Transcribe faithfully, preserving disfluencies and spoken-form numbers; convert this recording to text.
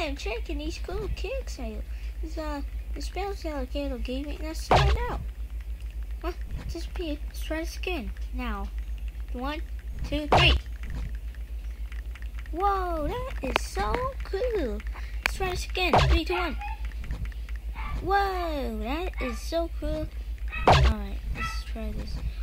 I'm checking these cool kicks out. This, uh, the spells alligator gave me. Let's try it out. Huh? It disappeared. Let's try this again. Now. One, two, three. Whoa, that is so cool. Let's try this again. Three, two, one. Whoa, that is so cool. Alright, let's try this.